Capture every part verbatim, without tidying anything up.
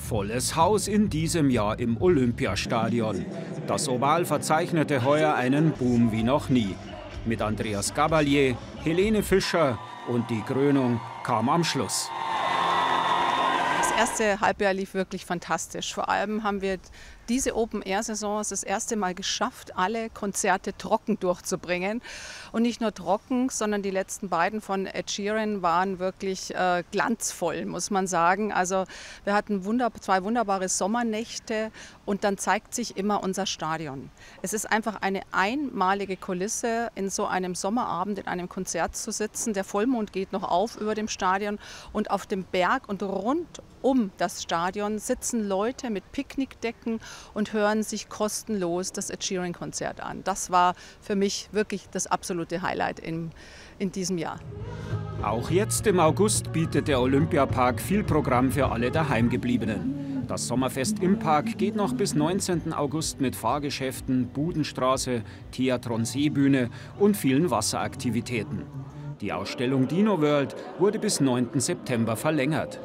Volles Haus in diesem Jahr im Olympiastadion. Das Oval verzeichnete heuer einen Boom wie noch nie. Mit Andreas Gabalier, Helene Fischer und die Krönung kam am Schluss. Das erste Halbjahr lief wirklich fantastisch. Vor allem haben wir diese Open-Air-Saison das erste Mal geschafft, alle Konzerte trocken durchzubringen. Und nicht nur trocken, sondern die letzten beiden von Ed Sheeran waren wirklich äh, glanzvoll, muss man sagen. Also wir hatten wunder zwei wunderbare Sommernächte und dann zeigt sich immer unser Stadion. Es ist einfach eine einmalige Kulisse, in so einem Sommerabend in einem Konzert zu sitzen. Der Vollmond geht noch auf über dem Stadion und auf dem Berg und rund um das Stadion sitzen Leute mit Picknickdecken und hören sich kostenlos das Ed Sheeran-Konzert an. Das war für mich wirklich das absolute Highlight in, in diesem Jahr. Auch jetzt im August bietet der Olympiapark viel Programm für alle Daheimgebliebenen. Das Sommerfest im Park geht noch bis neunzehnten August mit Fahrgeschäften, Budenstraße, Theatron Seebühne und vielen Wasseraktivitäten. Die Ausstellung Dino World wurde bis neunten September verlängert.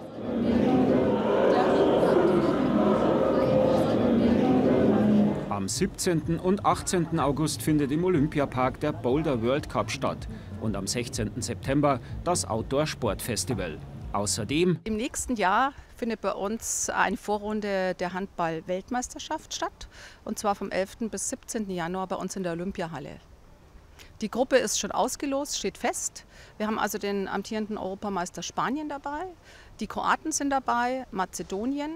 Am siebzehnten und achtzehnten August findet im Olympiapark der Boulder World Cup statt und am sechzehnten September das Outdoor Sportfestival. Außerdem im nächsten Jahr findet bei uns eine Vorrunde der Handball-Weltmeisterschaft statt, und zwar vom elften bis siebzehnten Januar bei uns in der Olympiahalle. Die Gruppe ist schon ausgelost, steht fest. Wir haben also den amtierenden Europameister Spanien dabei, die Kroaten sind dabei, Mazedonien,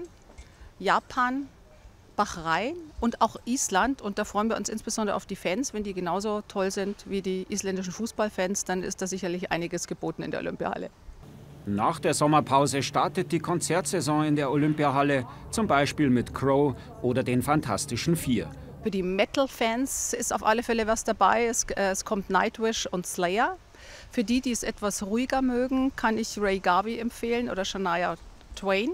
Japan, Bahrain und auch Island. Und da freuen wir uns insbesondere auf die Fans. Wenn die genauso toll sind wie die isländischen Fußballfans, dann ist da sicherlich einiges geboten in der Olympiahalle. Nach der Sommerpause startet die Konzertsaison in der Olympiahalle, zum Beispiel mit Crow oder den Fantastischen Vier. Für die Metal-Fans ist auf alle Fälle was dabei. Es, äh, es kommt Nightwish und Slayer. Für die, die es etwas ruhiger mögen, kann ich Ray Garvey empfehlen oder Shania Twain.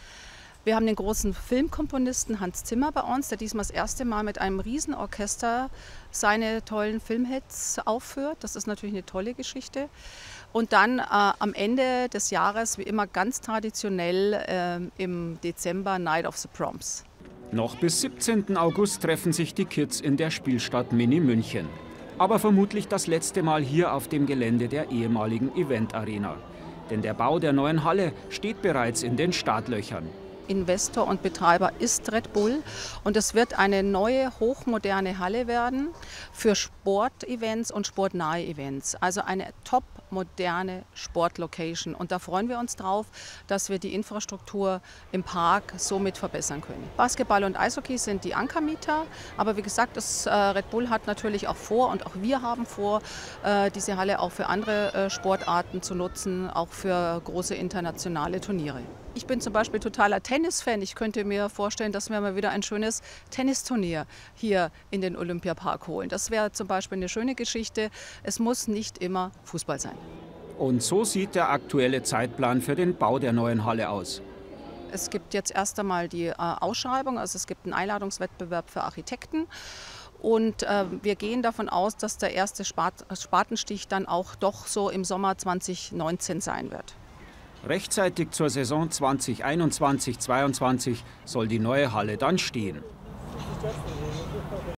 Wir haben den großen Filmkomponisten Hans Zimmer bei uns, der diesmal das erste Mal mit einem Riesenorchester seine tollen Filmhits aufführt. Das ist natürlich eine tolle Geschichte. Und dann äh, am Ende des Jahres, wie immer ganz traditionell, äh, im Dezember Night of the Proms. Noch bis siebzehnten August treffen sich die Kids in der Spielstadt Mini München. Aber vermutlich das letzte Mal hier auf dem Gelände der ehemaligen Event Arena. Denn der Bau der neuen Halle steht bereits in den Startlöchern. Investor und Betreiber ist Red Bull und es wird eine neue, hochmoderne Halle werden für Sportevents und sportnahe Events. Also eine top moderne Sportlocation, und da freuen wir uns drauf, dass wir die Infrastruktur im Park somit verbessern können. Basketball und Eishockey sind die Ankermieter, aber wie gesagt, das, äh, Red Bull hat natürlich auch vor und auch wir haben vor, äh, diese Halle auch für andere äh, Sportarten zu nutzen, auch für große internationale Turniere. Ich bin zum Beispiel totaler Tennisfan. Ich könnte mir vorstellen, dass wir mal wieder ein schönes Tennisturnier hier in den Olympiapark holen. Das wäre zum Beispiel eine schöne Geschichte. Es muss nicht immer Fußball sein. Und so sieht der aktuelle Zeitplan für den Bau der neuen Halle aus. Es gibt jetzt erst einmal die äh, Ausschreibung, also es gibt einen Einladungswettbewerb für Architekten. Und äh, wir gehen davon aus, dass der erste Spat- Spatenstich dann auch doch so im Sommer zweitausendneunzehn sein wird. Rechtzeitig zur Saison zweitausendeinundzwanzig zweiundzwanzig soll die neue Halle dann stehen.